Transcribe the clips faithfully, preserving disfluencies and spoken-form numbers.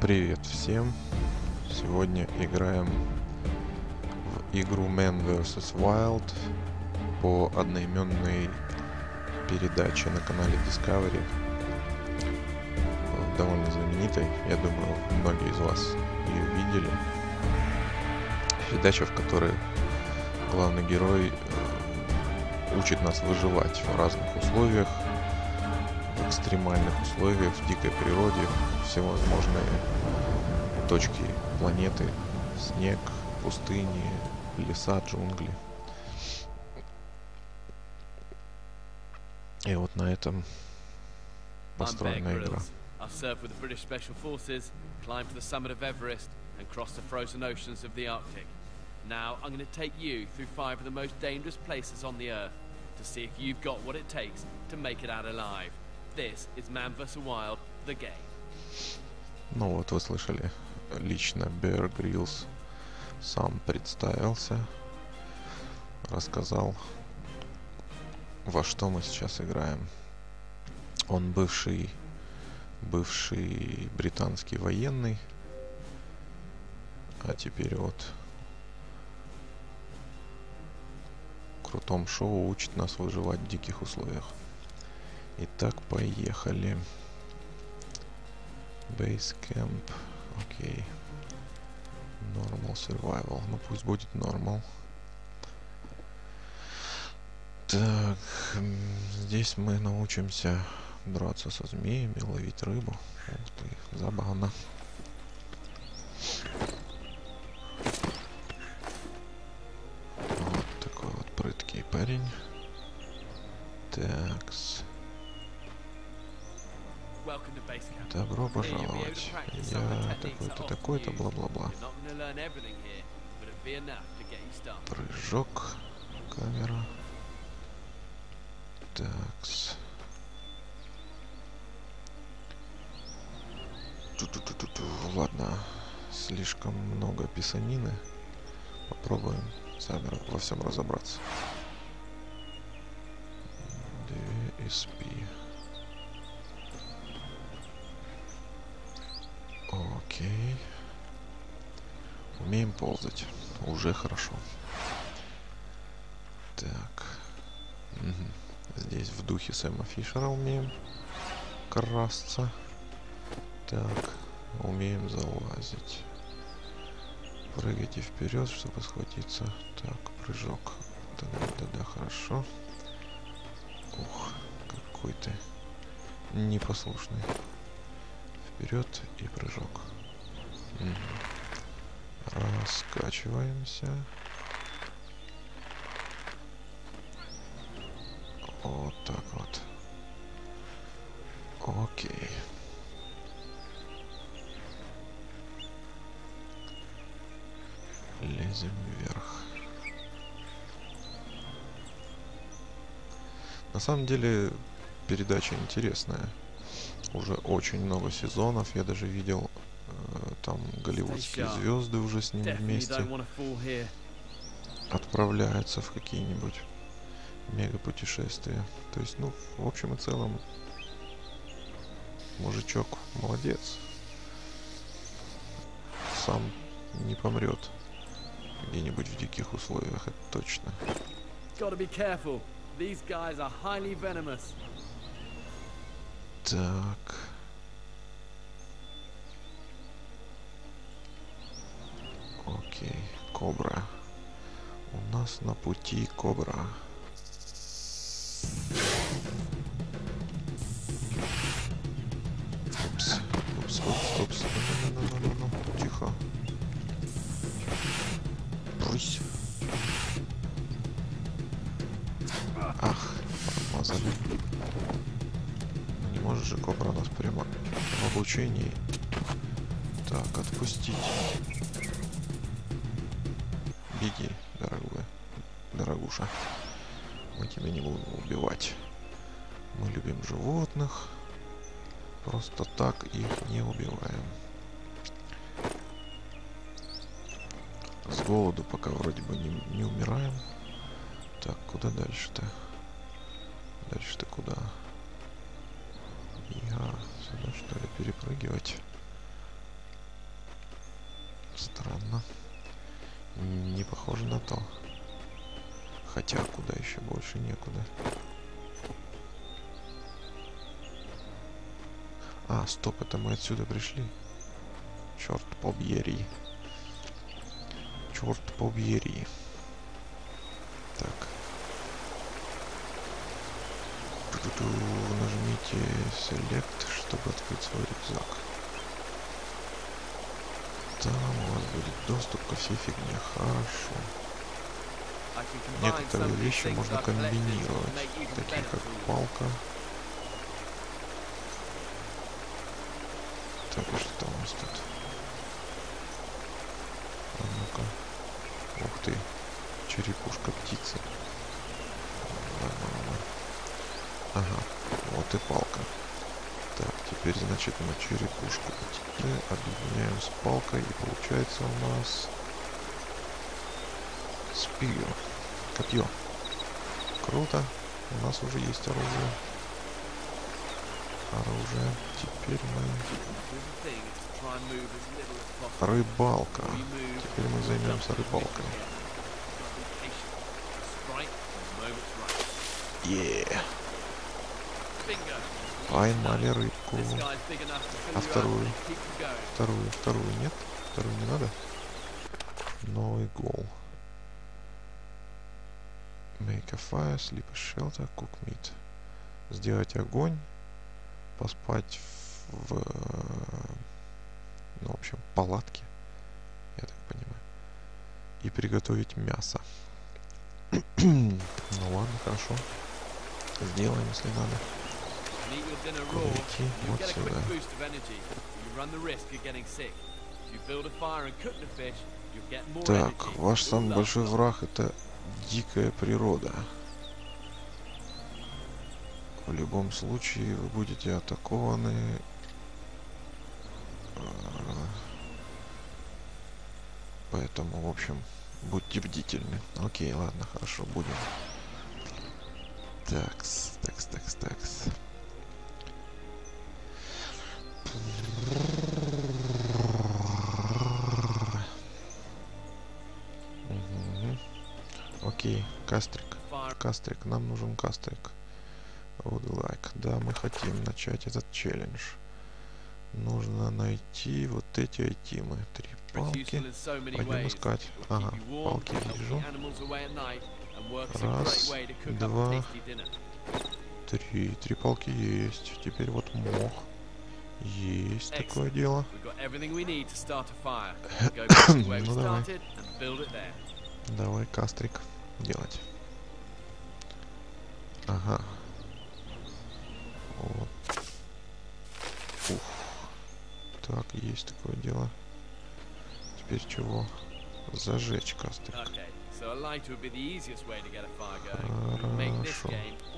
Привет всем! Сегодня играем в игру Man versus. Wild по одноименной передаче на канале Discovery. Довольно знаменитой, я думаю, многие из вас ее видели. Передача, в которой главный герой учит нас выживать в разных условиях, в экстремальных условиях, в дикой природе, всевозможные точки планеты, снег, пустыни, леса, джунгли. И вот на этом построена игра. I've served with the British Special Forces, climbed to the summit of Everest, and crossed the frozen oceans of the Arctic. Now I'm going to take you through five of the most dangerous places on the Earth to see if you've got what it takes to make it out alive. This is Man versus. Wild, the game. Ну вот вы слышали, лично Bear Grylls сам представился, рассказал, во что мы сейчас играем. Он бывший, бывший британский военный, а теперь вот в крутом шоу учит нас выживать в диких условиях. Итак, поехали. Base Camp. Окей. Normal Survival. Ну пусть будет Normal. Так, здесь мы научимся драться со змеями, ловить рыбу. Ух ты, забавно. Вот такой вот прыткий парень. Такс. Добро пожаловать. Я такой-то, такой-то, бла-бла-бла. Прыжок. Камера. Такс. Ту-ту-ту-ту-ту. Ладно, слишком много писанины. Попробуем сами во всем разобраться. две эс пи. Окей. Умеем ползать. Уже хорошо. Так. Угу. Здесь в духе Сэма Фишера умеем красться. Так. Умеем залазить. Прыгайте вперед, чтобы схватиться. Так, прыжок. Да-да-да, хорошо. Ух, какой ты непослушный. Вперед и прыжок. Угу. Раскачиваемся. Вот так вот. Окей. Лезем вверх. На самом деле передача интересная. Уже очень много сезонов. Я даже видел, э, там голливудские звезды уже с ним вместе отправляются в какие-нибудь мега путешествия. То есть, ну, в общем и целом, мужичок молодец. Сам не помрет где-нибудь в диких условиях, это точно. Так. Окей, кобра. У нас на пути кобра. Упс, упс, упс, упс. Ну-ну-ну-ну-ну. Тихо. Брысь. Ах, промазали. Не может же кобра нас прямо в обучении. Так, отпустить. Беги, дорогая, дорогуша. Мы тебя не будем убивать. Мы любим животных. Просто так их не убиваем. С голоду пока вроде бы не, не умираем. Так, куда дальше-то? Дальше-то куда? Я сюда что ли перепрыгивать? Странно. Не похоже на то. Хотя куда еще больше некуда. А, стоп, это мы отсюда пришли. Черт побери. Черт побери. Так. Ту-ту-ту. Нажмите Select, чтобы открыть свой рюкзак. Там у вас будет доступ ко всей фигне. Хорошо. Некоторые вещи можно комбинировать, такие как палка. Так, и что у нас тут? А ну-ка. Ух ты. Черепушка птицы. Ладно. Ага, вот и палка. Так, теперь, значит, мы черепушку птицы объединяем с палкой, и получается у нас спио. Копье. Круто. У нас уже есть оружие. Оружие. Теперь мы... Рыбалка. Теперь мы займемся рыбалкой. Yeah. Поймали рыбку. А вторую? Вторую, вторую нет? Вторую не надо? Новый гол. Make a fire, sleep a shelter, cook meat. Сделать огонь, поспать в, ну, в общем, палатке, я так понимаю, и приготовить мясо. Ну ладно, хорошо. Сделаем, если надо. Идти вот сюда. Так, ваш самый большой враг — это дикая природа. В любом случае вы будете атакованы. Поэтому, в общем, будьте бдительны. Окей, ладно, хорошо, будем. Такс, такс, такс, такс. Угу. Окей, кастрик. Кастрик, нам нужен кастрик. Would like. Да, мы хотим начать этот челлендж. Нужно найти вот эти айтемы. Три палки. Пойдем искать. Ага, палки вижу. Раз, два, три. Три палки есть. Теперь вот мох. Есть такое дело. Ну давай. Давай кастрик делать. Ага. Вот. Ух. Так, есть такое дело. Теперь чего? Зажечь кастрик. Хорошо.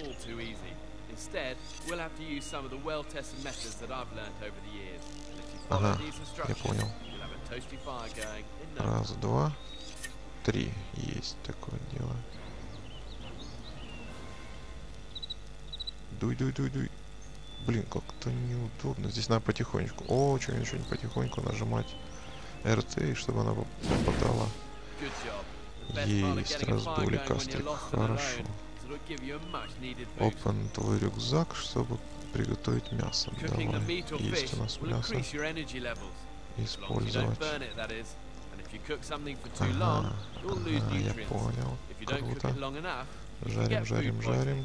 Ага, я понял. Раз, два, три. Есть такое дело. Дуй, дуй, дуй, дуй. Блин, как-то неудобно. Здесь надо потихонечку. Очень-очень потихоньку нажимать эр тэ, чтобы она попадала. Есть, раздули кастрик. Хорошо. Open твой рюкзак, чтобы приготовить мясо. Давай. Есть у нас мясо. Использовать. Ага, ага, я понял. Круто. Жарим, жарим, жарим.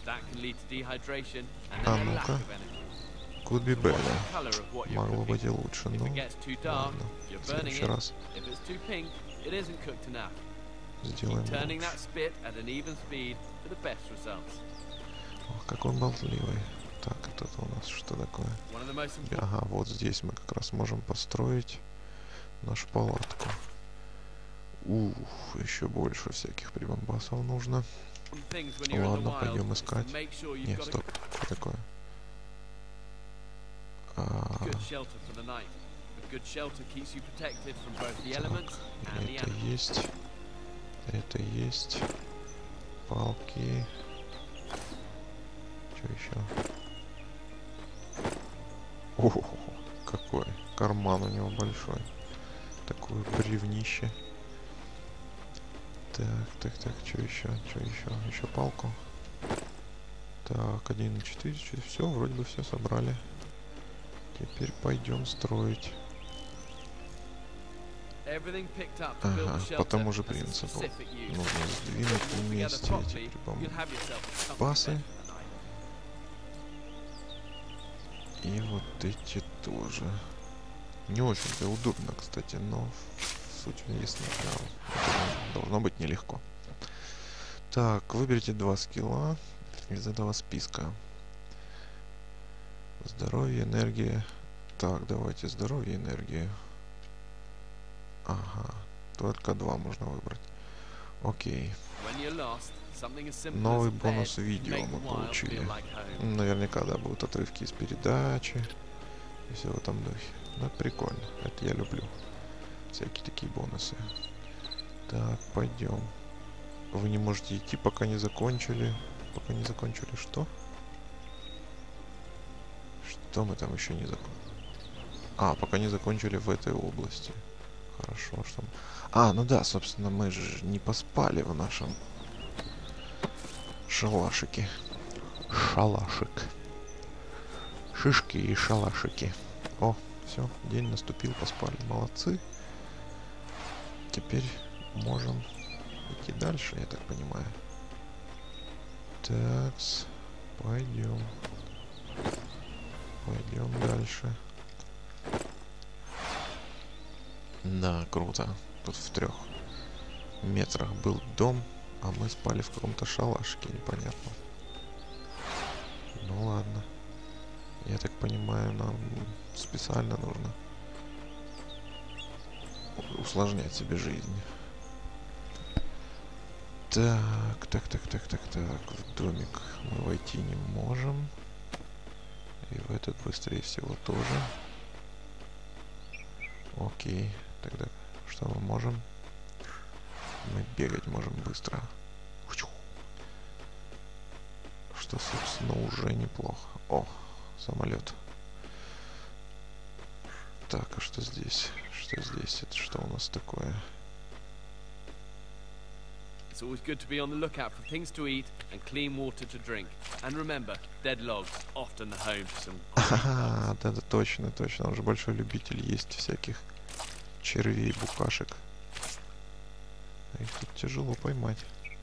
А ну-ка. Could be better. Могло быть и лучше, но ладно. В следующий раз сделаем лучше. Ох, как он болтливый. Так, это у нас что такое? Ага, вот здесь мы как раз можем построить нашу палатку. Ух, еще больше всяких прибамбасов нужно. Ладно, пойдем искать. Нет, стоп, что такое? А... Так, это есть. Это есть. Палки. Что еще? О, какой карман у него большой. Так такое бревнище. Так, так, так, что еще? Что еще? Еще палку. Так, один четыре, все, вроде бы все собрали. Теперь пойдем строить. Ага, по тому же принципу. Нужно сдвинуть вместе эти прибамбасы. И вот эти тоже. Не очень-то удобно, кстати, но суть есть, должно быть нелегко. Так, выберите два скилла из этого списка. Здоровье, энергия. Так, давайте здоровье и энергию. Ага, только два можно выбрать. Окей. Новый бонус видео мы получили. Наверняка, да, будут отрывки из передачи. И все в этом духе. Ну, это прикольно. Это я люблю. Всякие такие бонусы. Так, пойдем. Вы не можете идти, пока не закончили. Пока не закончили что? Что мы там еще не закончили? А, пока не закончили в этой области. Хорошо, что... А, ну да, собственно, мы же не поспали в нашем шалашике. Шалашик. Шишки и шалашики. О, все, день наступил, поспали. Молодцы. Теперь можем идти дальше, я так понимаю. Такс, пойдем. Пойдем дальше. Да, круто. Тут в трех метрах был дом, а мы спали в каком-то шалашике, непонятно. Ну ладно. Я так понимаю, нам специально нужно усложнять себе жизнь. Так, так, так, так, так, так. В домик мы войти не можем. И в этот быстрее всего тоже. Окей. Тогда что мы можем? Мы бегать можем быстро. Что, собственно, уже неплохо. О, самолет. Так, а что здесь? Что здесь? Это что у нас такое? It's always good to be on the lookout for things to eat and clean water to drink. And remember, dead logs often the home to some. Ага, да, да, точно, точно. Он же большой любитель есть всяких червей, букашек. Их тут тяжело поймать.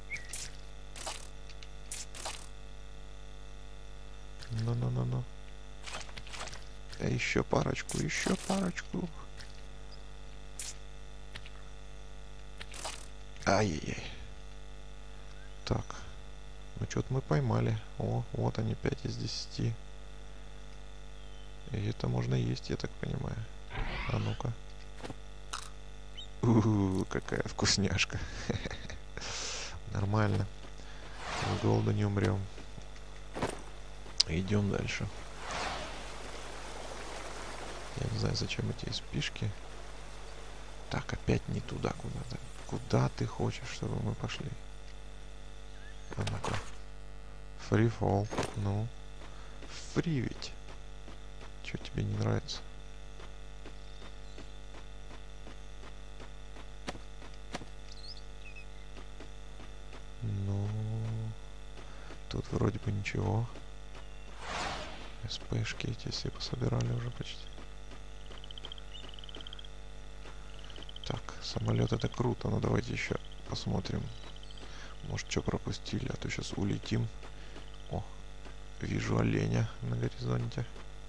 Ну-ну-ну-ну. А еще парочку, еще парочку. Ай-яй-яй. Так. Ну что-то мы поймали. О, вот они, пять из десяти. И это можно есть, я так понимаю. А ну-ка. У-у-у, какая вкусняшка. Нормально. С голода не умрем. Идем дальше. Я не знаю, зачем эти спишки. Так, опять не туда куда-то. Куда ты хочешь, чтобы мы пошли? А ну-ка. Free fall. Ну. Free ведь. Чё тебе не нравится? Ну. Тут вроде бы ничего. СПшки эти все пособирали уже почти. Так, самолет это круто, но давайте еще посмотрим. Может, что пропустили, а то сейчас улетим. О, вижу оленя на горизонте.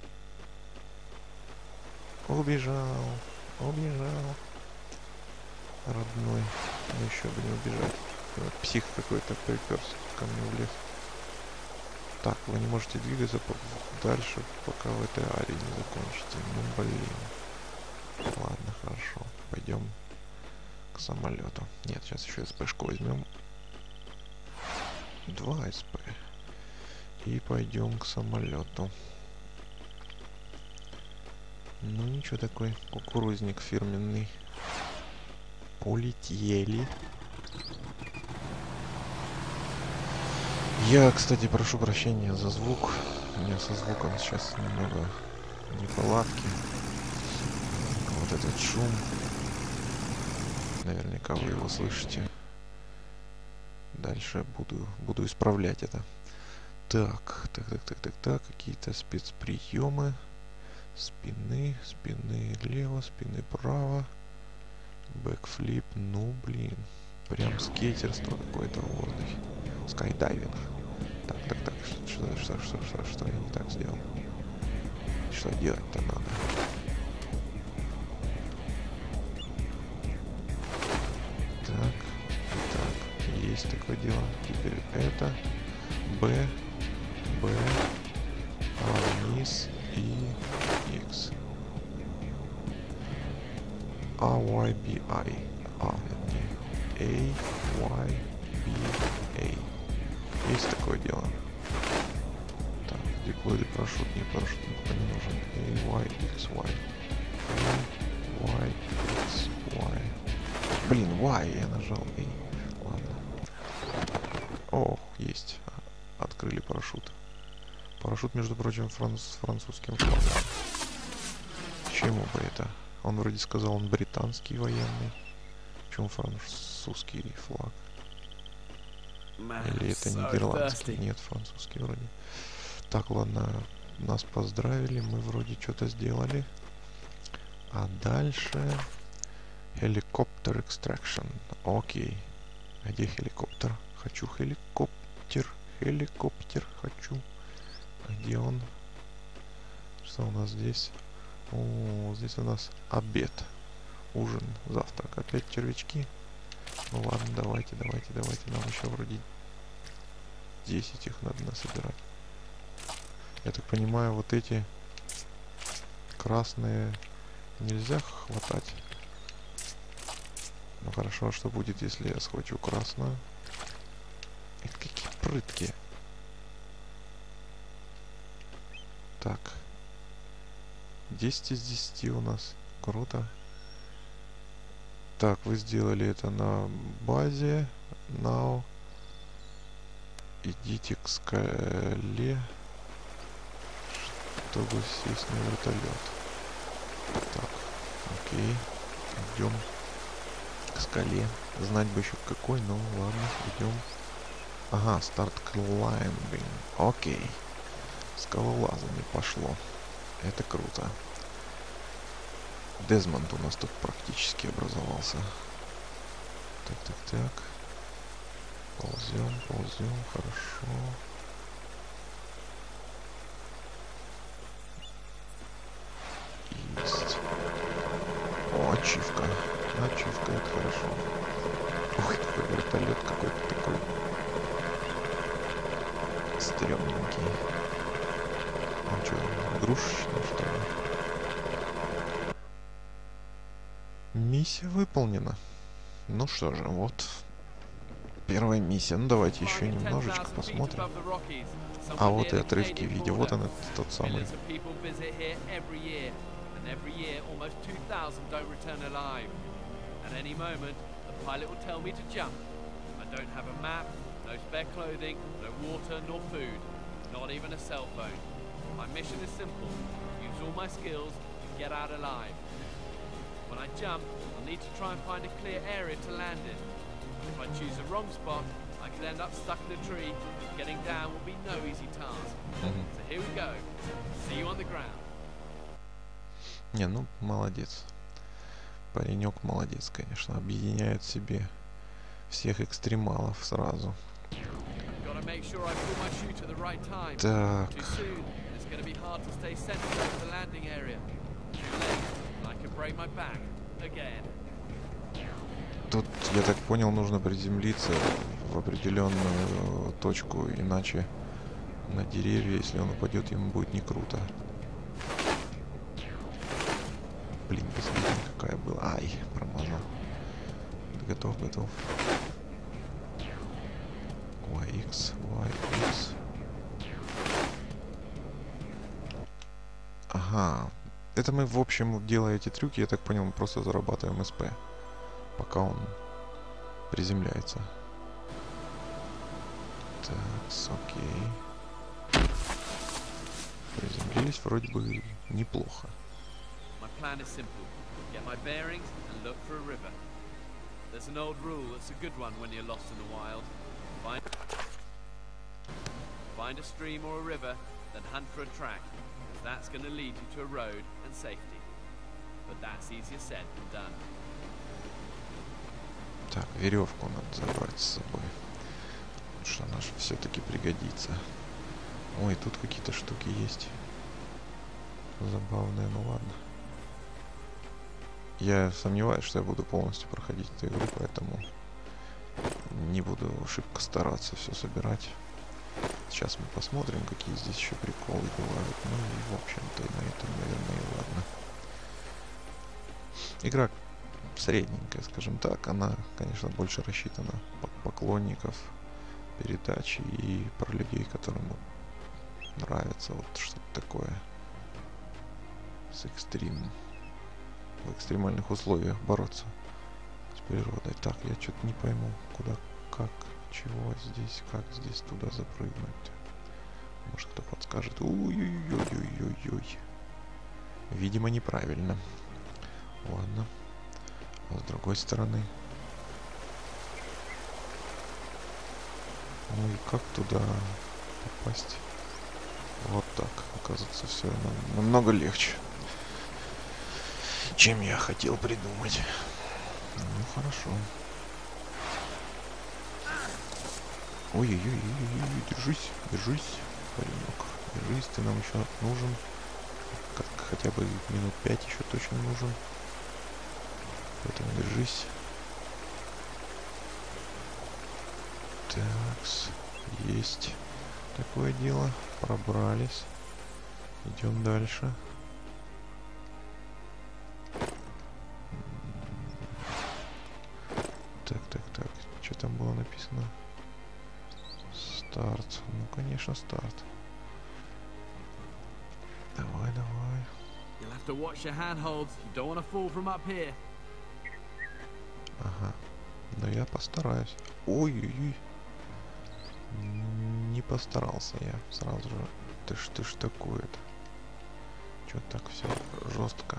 Убежал, убежал. Родной. Ну еще бы не убежать. Псих какой-то приперся ко мне в лес. Так, вы не можете двигаться дальше, пока в этой арии не закончите. Ну блин. Ладно, хорошо. Пойдем к самолету. Нет, сейчас еще СПшку возьмем. Два СП. И пойдем к самолету. Ну ничего, такой кукурузник фирменный. Полетели. Я, кстати, прошу прощения за звук. У меня со звуком сейчас немного неполадки. Вот этот шум. Наверняка вы его слышите. Дальше буду, буду исправлять это. Так, так, так, так, так, так. Какие-то спецприемы. Спины, спины лево, спины право. Бэкфлип, ну блин. Прям скейтерство какое-то в воздухе. Скайдайвинг. Так, так, так. Что, что, что, что, что я не так сделал? Что делать-то надо? Так, так. Есть такое дело. Теперь это. Б, Б, А вниз и X. А, Y, B, I. А, A, Y, B, A. Есть такое дело. Так, деплойды парашют, не парашют, пока не нужен. A, Y, X, Y. A, Y, X, Y. Блин, Y я нажал. A. Ладно. О, есть. Открыли парашют. Парашют, между прочим, франц с французским флагом. Чему бы это? Он вроде сказал, он британский военный. Почему французский флаг? Или это нидерландский? Нет, французский вроде. Так, ладно. Нас поздравили. Мы вроде что-то сделали. А дальше... Helicopter extraction. Окей. А где хеликоптер? Хочу хеликоптер. Хеликоптер хочу. А где он? Что у нас здесь? О, здесь у нас обед. Ужин, завтрак. Опять червячки. Ну ладно, давайте, давайте, давайте. Нам еще вроде десять их надо насобирать. Я так понимаю, вот эти красные нельзя хватать. Ну хорошо, что будет, если я схвачу красную? Это какие прытки. Так. десять из десяти у нас. Круто. Так, вы сделали это на базе. Now. Идите к скале, чтобы сесть на вертолет. Так, окей. Идем к скале. Знать бы еще какой, но ладно, идем. Ага, старт клаймбинг. Окей. Скалолазание пошло. Это круто. Дезмонд у нас тут практически образовался. Так, так, так. Ползем, ползем, хорошо. Есть. О, ачивка. Ачивка, это хорошо. Ух, такой вертолет какой-то такой стрёмненький. Он что, игрушечный, что ли? Миссия выполнена. Ну что же, вот первая миссия. Ну давайте еще немножечко посмотрим. А вот и отрывки видео. Вот он, тот самый. When I jump, I'll need to try and find a clear area to land in. If I choose the wrong spot, I could end up stuck in a tree. Getting down will be no easy task. Mm-hmm. So here we go. See you on the ground. Не, ну, молодец. Паренек молодец, конечно. Объединяет в себе всех экстремалов сразу. Так. Тут, я так понял, нужно приземлиться в определенную точку, иначе на деревья, если он упадет, ему будет не круто. Блин, посмотрите, какая была. Ай, промазал. Готов, готов. уай икс, уай икс. Ага. Это мы, в общем, делая эти трюки, я так понял, мы просто зарабатываем СП, пока он приземляется. Так, окей. Приземлились вроде бы неплохо. There's an old rule that's a good one when you're lost in the wild. Find, find a stream or a river, then hunt for a track, because that's going to lead you to a road and safety. But that's easier said than done. Так, веревку надо забрать с собой. Потому что она же все-таки пригодится. Ой, тут какие-то штуки есть. Забавные, ну ладно. Я сомневаюсь, что я буду полностью проходить эту игру, поэтому не буду шибко стараться все собирать. Сейчас мы посмотрим, какие здесь еще приколы бывают. Ну и, в общем-то, на этом, наверное, и ладно. Игра средненькая, скажем так. Она, конечно, больше рассчитана под поклонников передачи и про людей, которым нравится вот что-то такое с экстрим. В экстремальных условиях бороться с природой. Так, я что-то не пойму, куда, как, чего здесь, как здесь туда запрыгнуть. Может, кто подскажет. Ой-ой-ой-ой-ой-ой. Видимо, неправильно. Ладно. А с другой стороны. Ну и как туда попасть? Вот так. Оказывается, все намного легче, чем я хотел придумать. Ну, хорошо. Ой-ой-ой, держись, держись, паренек. Держись, ты нам еще нужен. Как хотя бы минут пять еще точно нужен. Поэтому держись. Такс, есть такое дело. Пробрались. Идем дальше. Так, так, так. Что там было написано? Старт. Ну, конечно, старт. Давай, давай. Ага. Но я постараюсь. Ой-ой-ой. Не постарался я сразу же. Ты ж, ты ж такое-то. Чё так все жестко?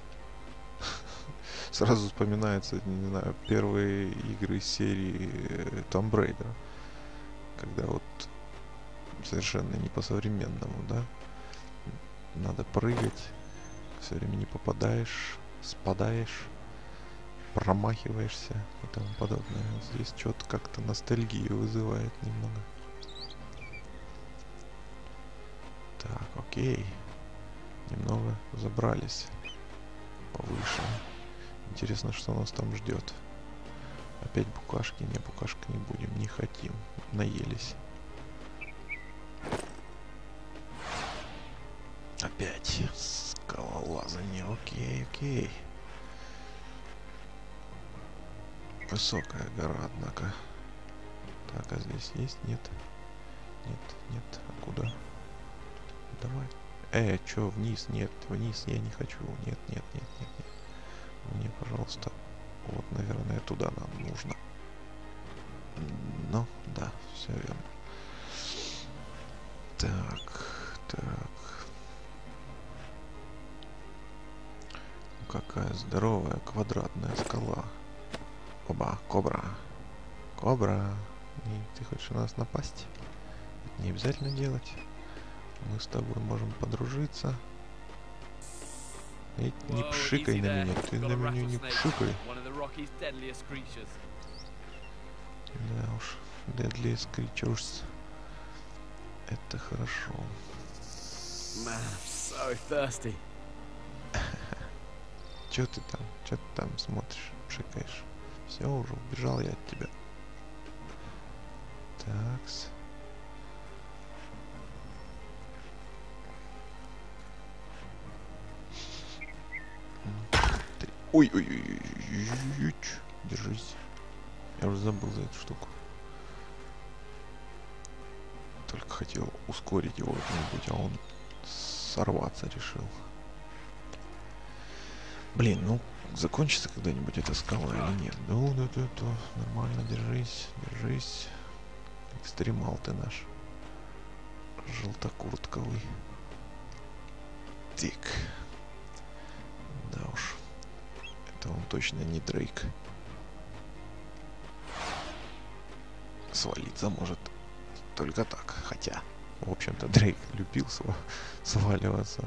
Сразу вспоминается, не знаю, первые игры из серии Tomb Raider. Когда вот совершенно не по-современному, да? Надо прыгать, все время не попадаешь, спадаешь, промахиваешься и тому подобное. Здесь что-то как-то ностальгию вызывает немного. Так, окей. Немного забрались повыше. Интересно, что нас там ждет. Опять букашки? Не, букашки не будем, не хотим. Наелись. Опять скалолазание. Окей, окей. Высокая гора, однако. Так, а здесь есть? Нет. Нет, нет. А куда? Давай. Э, чё, вниз? Нет, вниз я не хочу. Нет, нет, нет, нет, нет. Мне, пожалуйста. Вот, наверное, туда нам нужно. Ну, да, все верно. Так, так. Какая здоровая квадратная скала. Оба, кобра. Кобра. И ты хочешь на нас напасть? Это не обязательно делать. Мы с тобой можем подружиться. И не пшикай на меня, ты на меня не пшикай. Да уж, Deadliest Creatures. Это хорошо. Man, so thirsty. Чё ты там? Чё ты там смотришь, пшикаешь? Все, уже убежал я от тебя. Такс. Ой-ой-ой. Держись. Я уже забыл за эту штуку. Только хотел ускорить его как-нибудь, а он сорваться решил. Блин, ну закончится когда-нибудь эта скала или нет? Ну, да, да, да, нормально, держись, держись. Экстремал ты наш. Желтокуртковый. Тик. Да уж. Это он точно не Дрейк. свалиться может только так. Хотя, в общем-то, Дрейк любил св сваливаться.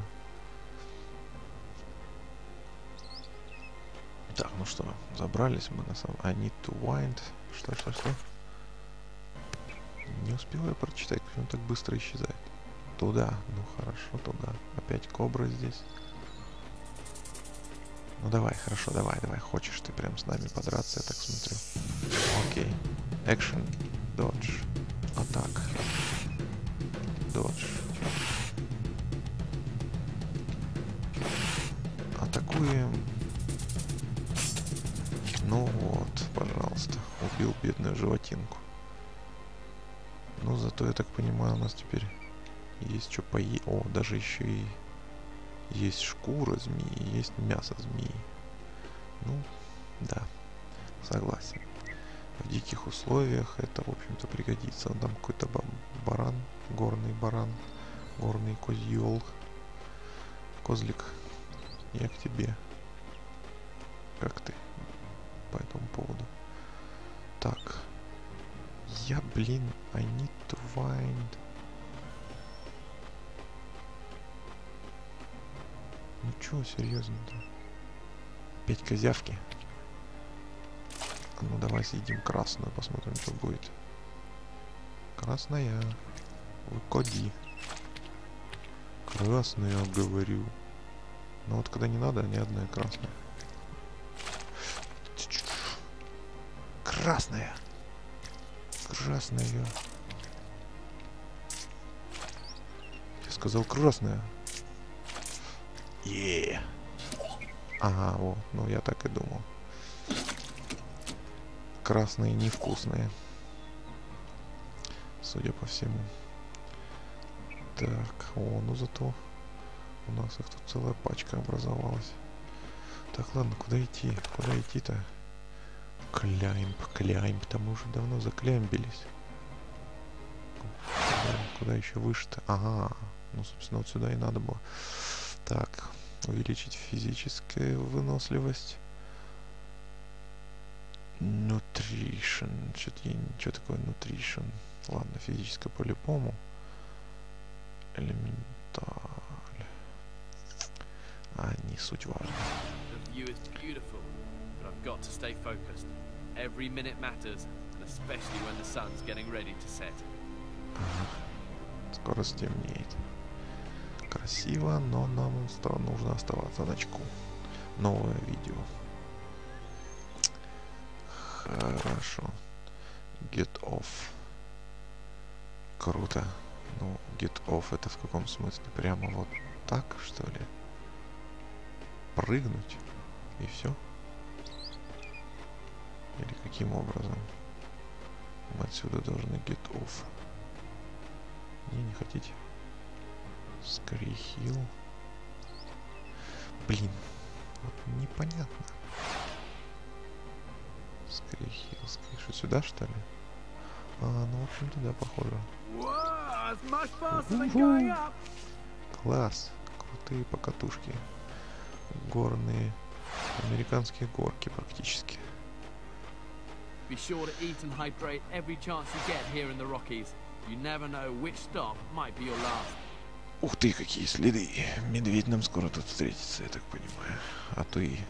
Так, ну что, забрались мы на самом... I need to wind. Что, что, что? Не успеваю прочитать, почему он так быстро исчезает. Туда. Ну хорошо, туда. Опять кобра здесь. Ну давай, хорошо, давай, давай. Хочешь ты прям с нами подраться, я так смотрю. Окей. Action. Dodge. Атак. Dodge. Атакуем. Ну вот, пожалуйста. Убил бедную животинку. Ну, зато, я так понимаю, у нас теперь есть что поесть. О, даже еще и есть шкура змеи, есть мясо змеи. Ну, да, согласен. В диких условиях это, в общем-то, пригодится. Там какой-то баран, горный баран, горный козел. Козлик, я к тебе. Как ты по этому поводу? Так. Я, блин, I need to find. Ну чё, серьезно-то? Опять козявки. Ну давай съедим красную, посмотрим, что будет. Красная. Выходи. Красная, говорю. Но вот когда не надо, ни одна красная. Красная. Красная. Я сказал красная. Е. Ага, вот, ну я так и думал. Красные невкусные. Судя по всему. Так, о, ну зато у нас их тут целая пачка образовалась. Так, ладно, куда идти? Куда идти-то? Клямп, клямп, там мы уже давно заклямбились. Куда, куда еще выше-то? Ага, ну, собственно, вот сюда и надо было. Так, увеличить физическую выносливость. Nutrition. Что-то я... Что такое nutrition? Ладно, физическое по-любому. Элементаль. А, не суть важно. Got to stay focused. Every minute matters, and especially when the sun's getting ready to set. Скоро стемнеет. Красиво, но нам нужно оставаться на очку. Новое видео. Хорошо. Get off. Круто. Ну, get off это в каком смысле? Прямо вот так, что ли? Прыгнуть? И все? Или каким образом мы отсюда должны get off? Не, не хотите? Скрихил. Блин, вот непонятно. Скрихил, скрихил. Сюда, что ли? А, ну, в общем-то, да, похоже. Класс. Крутые покатушки. Горные. Американские горки практически. Be sure to eat and hydrate every chance you get here in the Rockies. You never know which stop might be your last. Ух ты, какие следы. Медведь нам скоро тут встретится, я так понимаю. А то и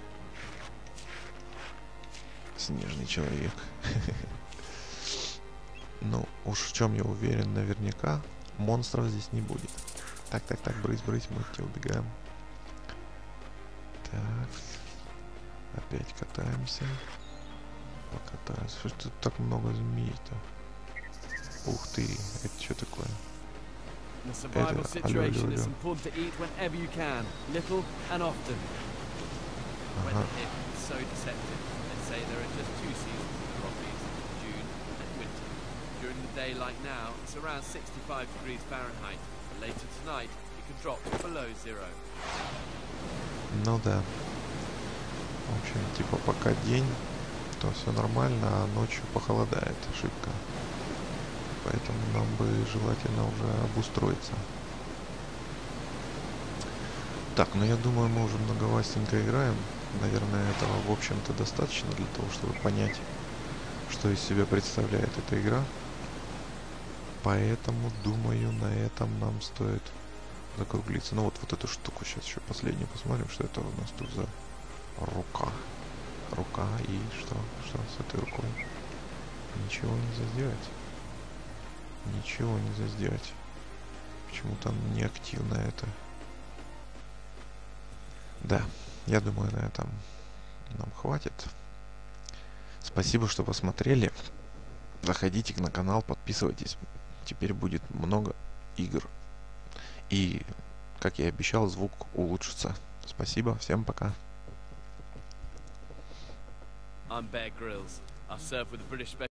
снежный человек. Ну, уж в чем я уверен, наверняка монстров здесь не будет. Так, так, так, брысь-брысь, мы от тебя убегаем. Так. Опять катаемся. Покатаемся. Что ж тут так много змей-то? Ух ты, это что такое? Это, алло, алло, алло. Ага. During the day like now, it's around sixty-five degrees Fahrenheit. But later tonight, it can drop to below zero. Ну да. В общем, типа пока день, то все нормально, а ночью похолодает шибко. Поэтому нам бы желательно уже обустроиться. Так, ну я думаю, мы уже многовастенько играем. Наверное, этого, в общем-то, достаточно для того, чтобы понять, что из себя представляет эта игра. Поэтому, думаю, на этом нам стоит закруглиться. Ну вот, вот эту штуку сейчас еще последнюю посмотрим, что это у нас тут за рука. Рука и что? Что с этой рукой? Ничего нельзя сделать. Ничего нельзя сделать. Почему-то не активно это. Да, я думаю, на этом нам хватит. Спасибо, что посмотрели. Заходите на канал, подписывайтесь. Теперь будет много игр. И, как я и обещал, звук улучшится. Спасибо, всем пока. I'm Bear Grylls. I serve with the British